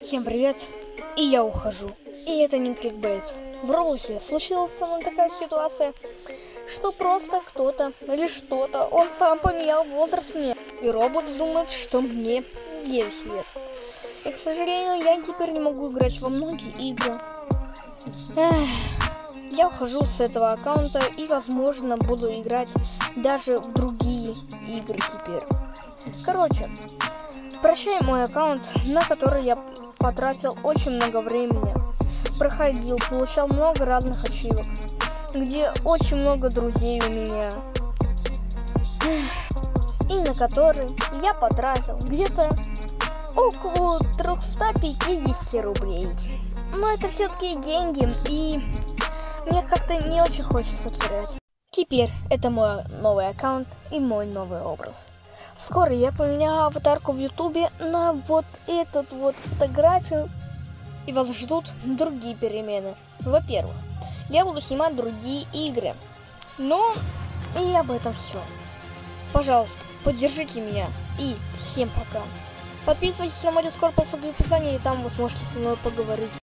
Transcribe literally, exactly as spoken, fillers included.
Всем привет, и я ухожу. И это не кликбейт. В Роблоксе случилась со мной такая ситуация, что просто кто-то или что-то, он сам поменял возраст мне. И Roblox думает, что мне девять лет. И, к сожалению, я теперь не могу играть во многие игры. Эх, я ухожу с этого аккаунта и, возможно, буду играть даже в другие игры теперь. Короче, прощай мой аккаунт, на который я потратил очень много времени. Проходил, получал много разных ачивок, где очень много друзей у меня. И на который я потратил где-то около триста пятьдесят рублей. Но это все-таки деньги, и мне как-то не очень хочется терять. Теперь это мой новый аккаунт и мой новый образ. Скоро я поменяю аватарку в ютубе на вот эту вот фотографию, и вас ждут другие перемены. Во-первых, я буду снимать другие игры. Ну, и об этом все. Пожалуйста, поддержите меня, и всем пока. Подписывайтесь на мой дискорд по ссылке в описании, и там вы сможете со мной поговорить.